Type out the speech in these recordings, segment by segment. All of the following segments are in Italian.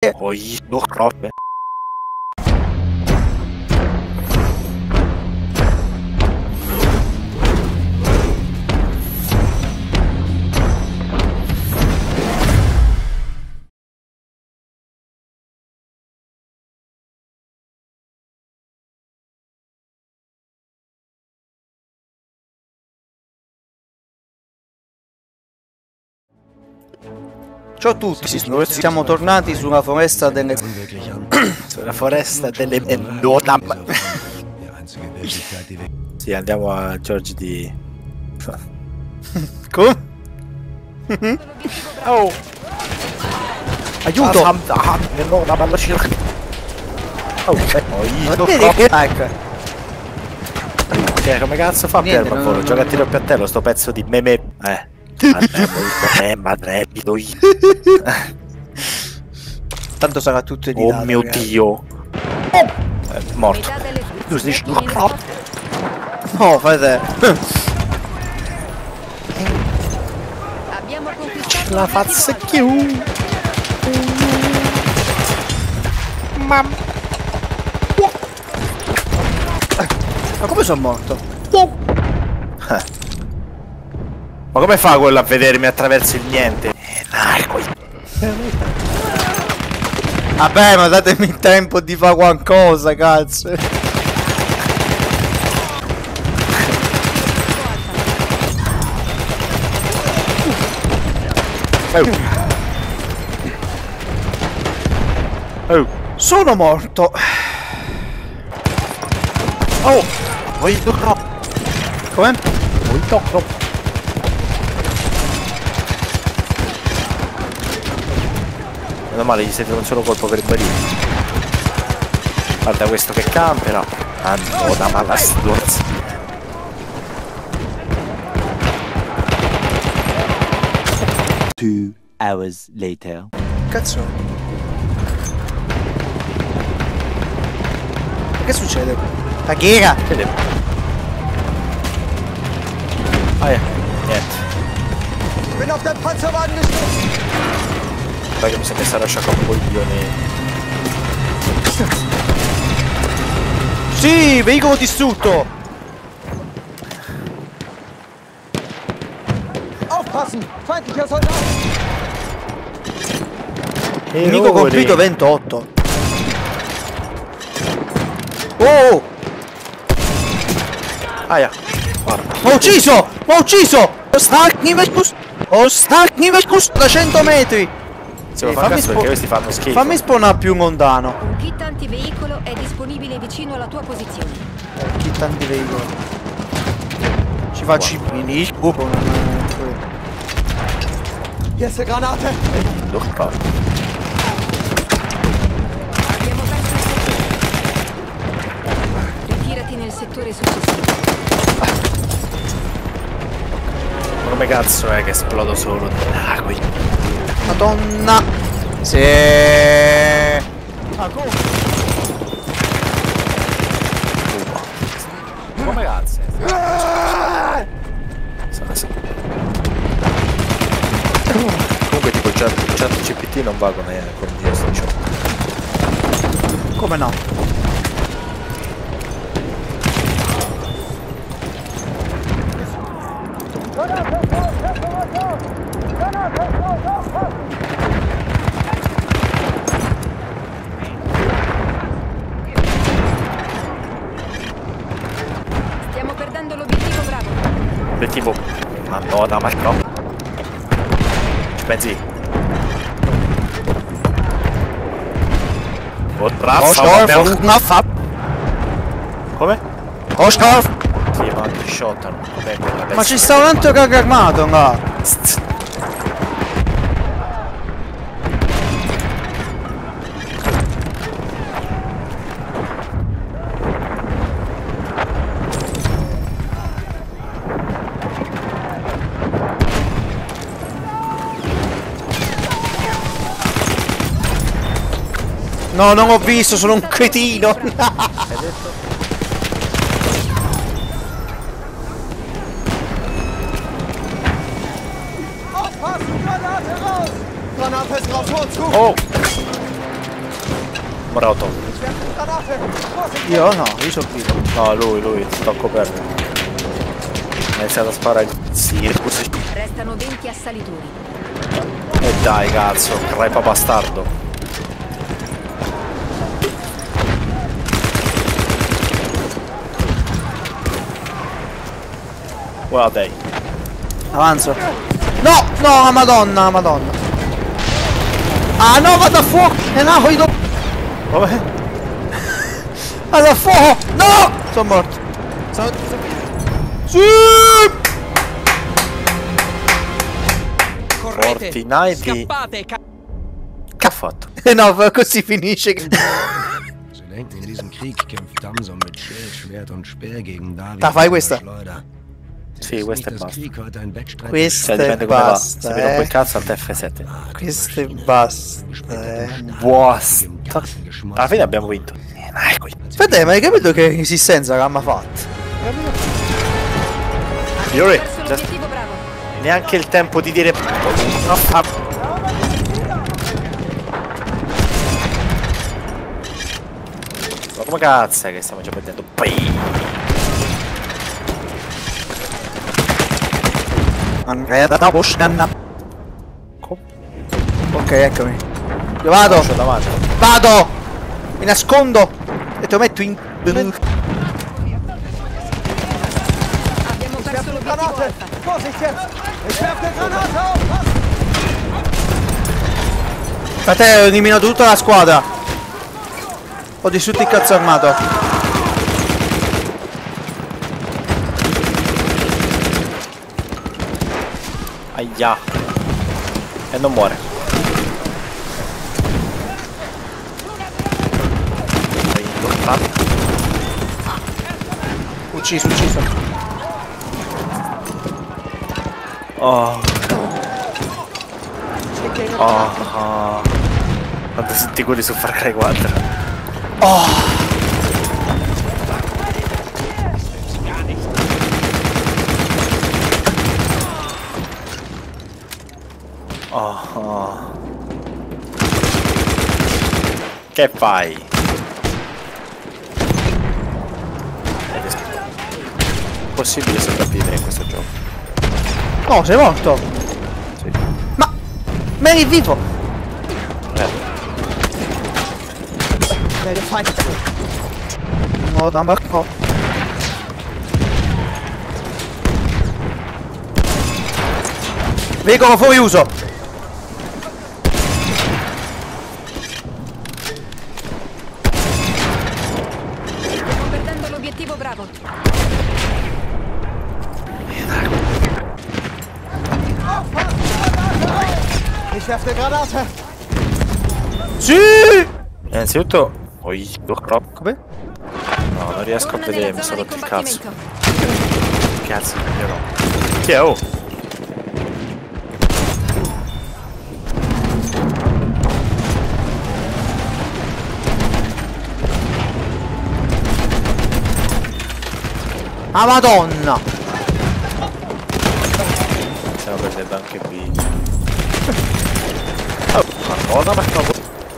che... Oi, no, troppe. Ciao a tutti, siamo tornati sulla foresta delle... Sulla foresta delle... Sì, andiamo a Giorgi di... Come? Oh! Aiuto! Cioè, come cazzo fa Niente, per volo? Gioca a tiro più a te, sto pezzo di meme... Tanto sarà tutto di Oh mio Dio! Morto. No, fai te. Abbiamo conquistato La faccia chiù! Ma come sono morto? Ma come fa quello a vedermi attraverso il niente? Narco. Vabbè, ma datemi il tempo di fare qualcosa, cazzo. Oh. Sono morto. Oh! Voglio tocco! Come? Voglio tocco! Meno male, gli siete un solo colpo per barili. Guarda questo che campera. Ah no, da mala stuzza. 2 hours later. Cazzo. Che succede? Taghera! Ah niente. Bin auf den Panzerwagen gestürzt! Poi che mi sono messo a lasciare un coglione. Sì, veicolo distrutto! Aufpassen! Feindlicher Soldat! Nemico colpito 28. Oh! Aia, guarda. Ho ucciso! Ho ucciso! Ostaknivekus da 100 metri! Si può fare cazzo perché questi fanno schifo. Fammi spawnare più lontano. Un kit antiveicolo è disponibile vicino alla tua posizione. Kit antiveicolo. Ci faccio i mini. Jetzt Granate! Luftbau. Abbiamo perso il settore. Ritirati nel settore successivo. Come cazzo è che esplodo solo? Ah, qui. Madonna! Sì! Come cazzo? Comunque tipo chat GPT non va con Dio sto gioco. Come no? Stiamo perdendo l'obiettivo Bravo. Obiettivo. Ma no, da ma no. Ci pensi? Oh, bravo. Come? Oscar! Sì, ma ti shottano. Vabbè, quella Ma ci sta un altro carro armato là! No, non ho visto, sono un cretino! Hai detto? Aufpassen! Granate raus! Granate ist drauf, vor uns zu! Oh! Morotto. Ich werfe die Granate! Vorsicht! Io no, io sono vivo. No, lui, sto coperto. Ha iniziato a sparare. Sì, scusi. Restano 20 assalitori. E dai, cazzo, crepa bastardo. Guarda dai. Avanzo. No, no, la madonna, la madonna. Ah no, vado a fuoco! E no, io Vabbè. vado a fuoco! No! Sono morto. Sì! Fortnite. Scappate, Che ha fatto? No, così finisce. Sie denken, in diesem Krieg kämpft Damson mit Schild, Schwert und Speer gegen David. Da fai questa. Schleuder. Sì, questo è Das basta. Krieg heute ein Wettstreit. Questo Cioè, e dipende come va. Se basta, mi rompo il cazzo al F7. Questo e basta, Basta. Alla fine abbiamo vinto. Fede, ma hai capito che resistenza che abbiamo fatto? Yuri, Verso just- l'obiettivo Bravo. neanche il tempo di dire. No, ma come cazzo è che stiamo già perdendo? Ok, eccomi. Io vado! C'ho davanti. Vado! Mi nascondo! E te lo metto in... Abbiamo Ich perso werfe die l'obiettivo Granate! Alpha. Vorsicht jetzt! Ich werfe die Granate! Aufpassen! Fratello, ho eliminato tutta la squadra! Ho distrutto il cazzo armato! Aia. E non muore. Ucciso, ucciso! Oh. Oh. Quando senti quelli su Far Cry 4. Oh. Che fai? È possibile sopravvivere in questo gioco? Oh, sei morto! Sì. Ma eri vivo! Melde Feind! No, da Marco! Veicolo fuori uso! Stiamo perdendo l'obiettivo Bravo. Ich werfe die Granate! Sì! Innanzitutto. Oi, Come? no, non riesco a Torna vedere, nella mi zona sono di rotto il cazzo. combattimento. Cazzo, io no. Chi è? Oh? Ah, madonna! Stiamo perdendo anche qui. Oh, madonna, ma no.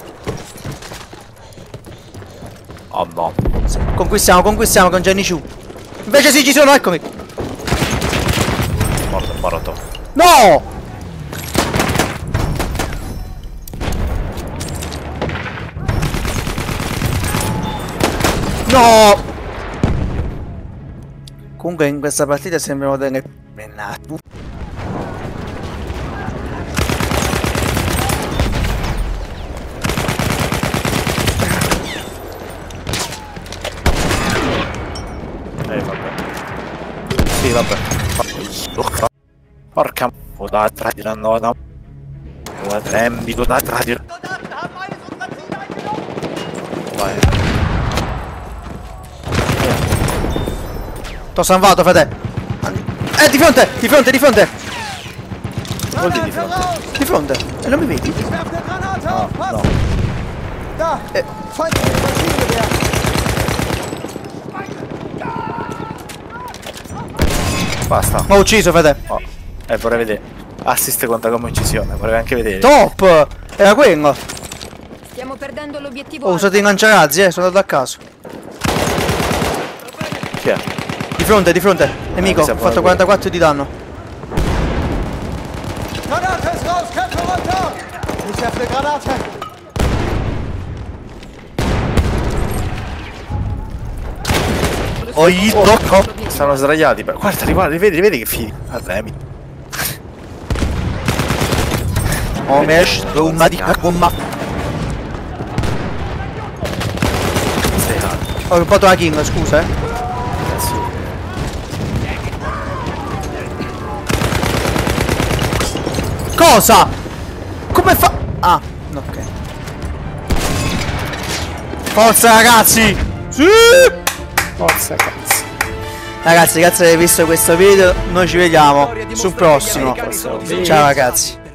Oh no. Conquistiamo con Jenny Chu. Invece sì, ci sono, eccomi! Morto. No! No! Comunque in questa partita sembriamo delle pennate. Vabbè. Sì, vabbè. Porca. Da tradire no. Trembido da tradire. Vai. T'ho salvato, frate. Di fronte, di fronte, di fronte. Vuol dire di fronte. Di fronte. E non mi vedi? Ich werfe die Granate! No. Aufpassen! Da! Feindliches Maschinengewehr! Basta. Ma ho ucciso, frate. Oh. Vorrei vedere. Assist conta come incisione, vorrei anche vedere. Top! Era quello. Stiamo perdendo l'obiettivo. Oh, usate i lanciarazzi, sono andato a caso. Chi è? Di fronte, nemico, ho fatto 44 di danno. Granate ist raus, Köpfe runter! Ich werfe eine Granate! Oh, gli tocco! Stanno sdraiati. Guarda, vedi che figli. Arremi. Oh, mesh, bomba di bomba. Ho rubato la King, scusa, Cosa? Come fa? Ah, ok. Forza ragazzi! Sì! Forza cazzo. Ragazzi, grazie per aver visto questo video. Noi ci vediamo sul prossimo. Ciao ragazzi.